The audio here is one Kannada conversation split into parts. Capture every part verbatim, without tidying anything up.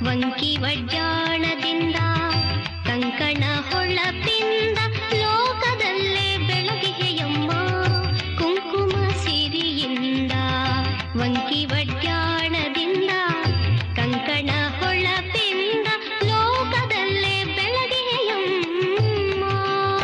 ವಂಕಿ ವಡ್ಯಾಣದಿಂದ ಕಂಕಣ ಹೊಳಪಿಂದ ಲೋಕದಲ್ಲೇ ಬೆಳಗಿಹೆಯಮ್ಮ ಕುಂಕುಮ ಸಿರಿಯಿಂದ ವಂಕಿ ವಡ್ಯಾಣದಿಂದ ಕಂಕಣ ಹೊಳಪಿಂದ ಲೋಕದಲ್ಲೇ ಬೆಳಗಿಹೆಯಮ್ಮ.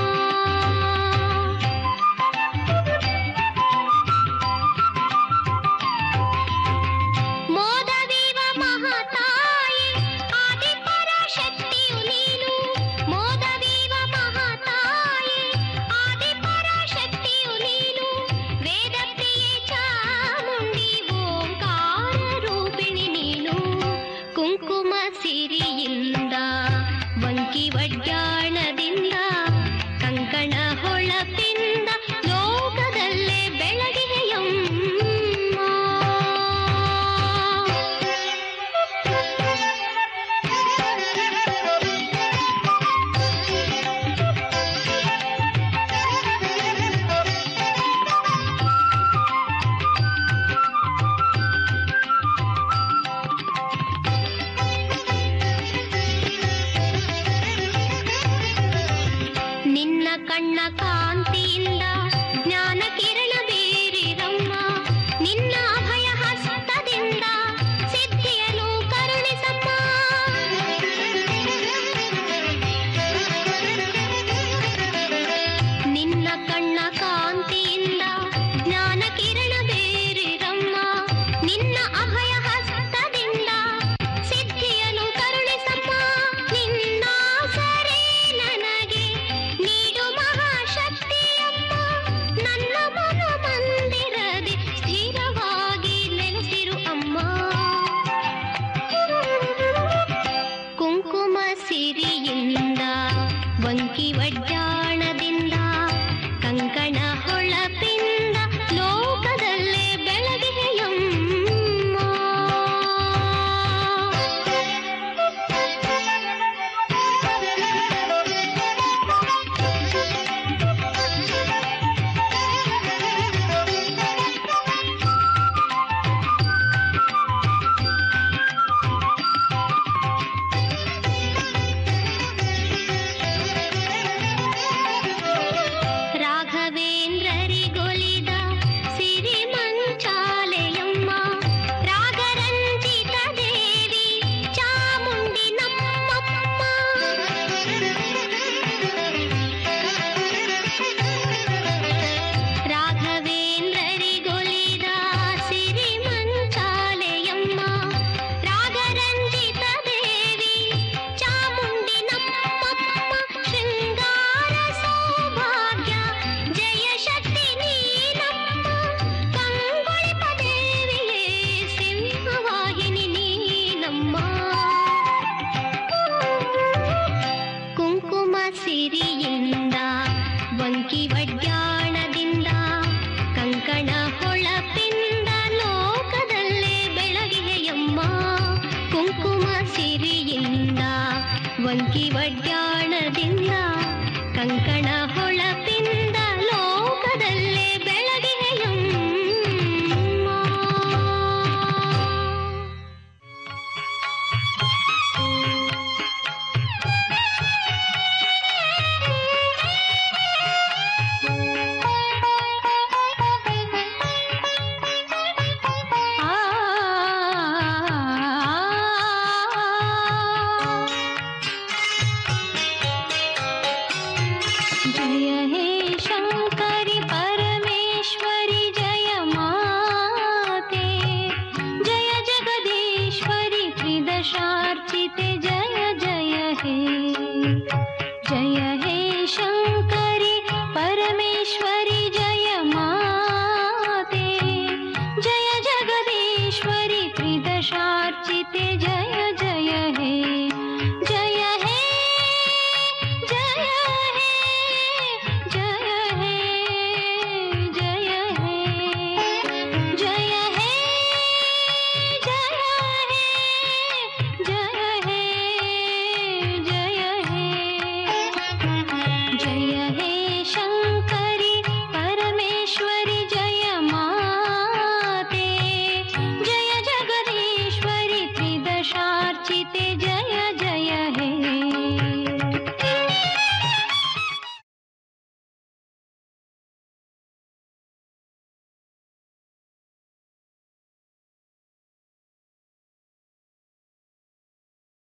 ಮೋದವೀವ ಮಹಾತಾಯಿ ಆದಿಪರಾಶಕ್ತಿಯು ನೀನು, ಮೋದವೀವ ಮಹಾತಾಯಿ ಆದಿಪರಾಶಕ್ತಿಯು ನೀನು, ವೇದಪ್ರಿಯೆ ಚಾಮುಂಡಿ ಓಂಕಾರ ರೂಪಿಣಿ ನೀನು, ಕುಂಕುಮ ಸಿರಿಯಿಂದ ವಂಕಿ ವಡ್ಯಾಣದಿಂದ ಕಂಕಣ ಹೊಳಪಿಂದ ಲೋಕದಲ್ಲೇ ಬೆಳಗಿಹೆಯಮ್ಮ. ನಿನ್ನ ಕಣ್ಣ ಕಾಂತಿಯಿಂದ ಜ್ಞಾನ ಕಿರಣ ಬೀರಿರಮ್ಮ, ನಿನ್ನ ಅಭಯ ಹಸ್ತದಿಂದ ಸಿದ್ಧಿಯನ್ನು ಕರುಣಿಸಮ್ಮ. ನಿನ್ನ ಕಣ್ಣ ಕಾಂತಿಯಿಂದ ಜ್ಞಾನ ಕಿರಣ ಬೀರಿರಮ್ಮ, ನಿನ್ನ ಅಭಯ ಹಸ್ತದಿಂದ ಸಿದ್ಧಿಯನ್ನು ಕರುಣಿಸಮ್ಮ. ನಿನ್ನ ಸರೇ ನನಗೆ ನೀಡು ಮಹಾಶಕ್ತಿಯಮ್ಮ, ನನ್ನ ಮನ ಮಂದಿರದಿ ಸ್ಥಿರವಾಗಿ ನೆಲೆಸಿರು ಅಮ್ಮ. ಕುಂಕುಮ ಸಿರಿಯಿಂದ ವಂಕಿ ವಡ್ಯಾಣದಿಂದ ಕಂಕಣ ಹೊಳಪಿಂದ ಲೋಕದಲ್ಲೇ ಬೆಳಗಿಹೆಯಮ್ಮ. ರಾಘವೇಂದ್ರರಿಗೊಲಿದ ಸಿರಿ ಮಂಚಾಲೆಯಮ್ಮ, ರಾಗರಂಜಿತ ದೇವಿ ಚಾಮುಂಡಿ ನಮ್ಮಮ್ಮ. ರಾಘವೇಂದ್ರರಿಗೊಲಿದ ಸಿರಿ ಮಂಚಾಲೆಯಮ್ಮ, ರಾಗರಂಜಿತ ದೇವಿ ಚಾಮುಂಡಿ ನಮ್ಮಮ್ಮ. ಶೃಂಗಾರ ಸೌಭಾಗ್ಯ ಜಯ ಶಕ್ತಿ ನೀನಮ್ಮ, ಕಂಗೊಳಿಪ ದೇವಿಯೇ ಸಿಂಹವಾಹಿನಿ ನೀನಮ್ಮ. ಕುಂಕುಮ ಸಿರಿಯಿಂದ ವಂಕಿ ವಡ್ಯಾಣದಿಂದ ಕಂಕಣ ಹೊಳಪಿಂದ ಲೋಕದಲ್ಲೇ ಬೆಳಗಿಹೆಯಮ್ಮ. ಕುಂಕುಮ ಸಿರಿಯಿಂದ ವಂಕಿ ವಡ್ಯಾಣದಿಂದ ಕಂಕಣ ಹೊಳಪಿಂದ ಲೋಕದಲ್ಲೇ ಬೆಳಗಿಹೆಯಮ್ಮ. ಆ जय हे शंकरि परमेश्वरि जय माते, जय जगदीश्वरि त्रिदशार्चिते जय जय हे, जय